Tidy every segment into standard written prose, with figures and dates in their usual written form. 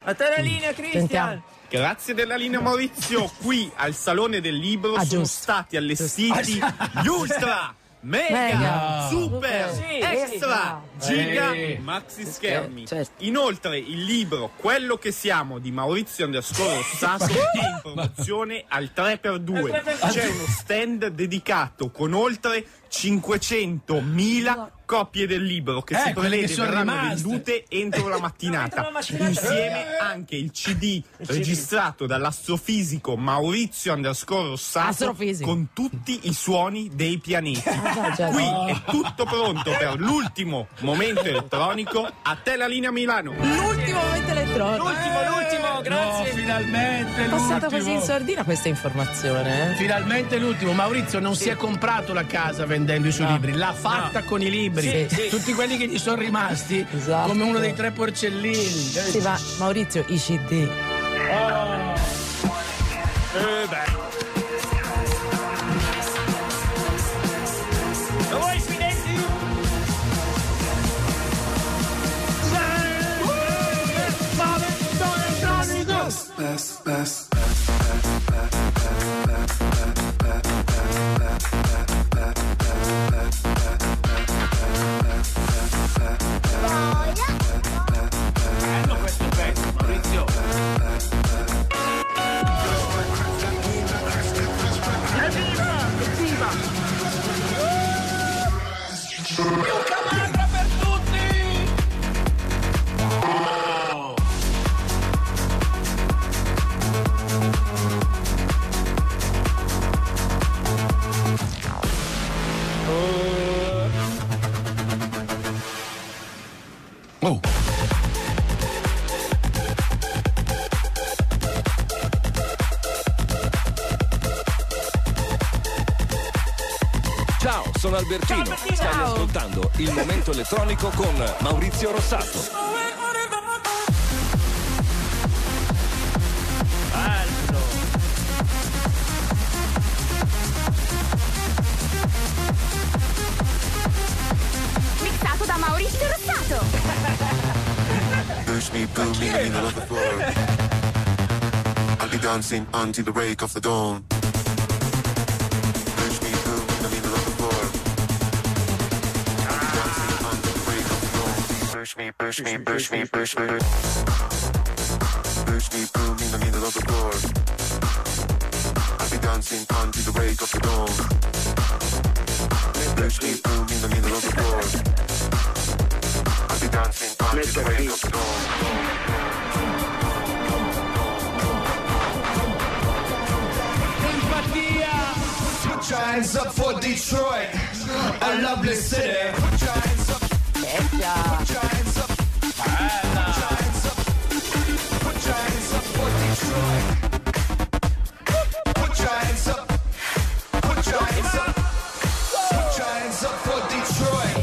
A te la linea, Cristian. Grazie della linea Maurizio, qui al Salone del Libro sono stati allestiti gli Ultra, Mega, Super, Extra, Giga, Maxi schermi. Inoltre il libro Quello che siamo di Maurizio Rossato è in promozione al 3x2. C'è uno stand dedicato con oltre 500.000 copie del libro che si prevede verranno vendute entro la mattinata. Insieme anche il CD registrato dall'astrofisico Maurizio Rossato con tutti i suoni dei pianeti. Qui è tutto pronto per l'ultimo momento elettronico. A te la linea Milano. L'ultimo momento elettronico. L'ultimo, grazie. No, finalmente è passata così in sordina questa informazione. Finalmente l'ultimo. Maurizio non si è comprato la casa vendendo i suoi libri, l'ha fatta con i libri. Tutti quelli che gli sono rimasti, come uno dei 3 porcellini. Sì, ma Maurizio, i CD. Lo vuoi sfinenti? Bello questo pezzo, Maurizio. Evviva! Luca Mantra per tutti! Ciao, sono Albertino. Stai ascoltando il momento elettronico con Maurizio Rossato. Mixato da Maurizio Rossato. Push me, pull me in the middle of the floor. I'll be dancing until the break of the dawn. Push me, pull me in the middle of the floor. I'll be dancing until the break of the dawn. Push me, push me, push me, push me. Push me, pull me in the middle of the floor. I'll be dancing until the break of the dawn. Push me, pull me in the middle of the floor. I'll be dancing until the break of the dawn. Put your hands up for Detroit, a lovely city. Put your hands up. Put your hands up. Put your hands up. Put your hands up for Detroit. Put your hands up. Put your hands up. Put your hands up for Detroit.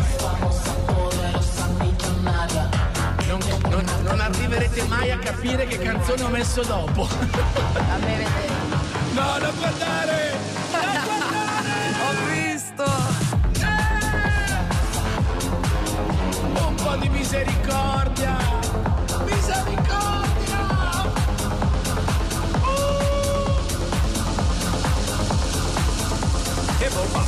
Non arriverete mai a capire che canzone ho messo dopo. A me vedere. No, non guardare! Non guardare! Ho visto! Un po' di misericordia! Misericordia! Che bomba!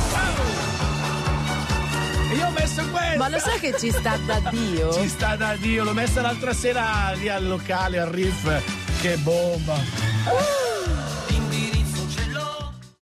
Io ho messo questo! Ma lo sai che ci sta da Dio? Ci sta da Dio, l'ho messa l'altra sera lì al locale, al Riff. Che bomba!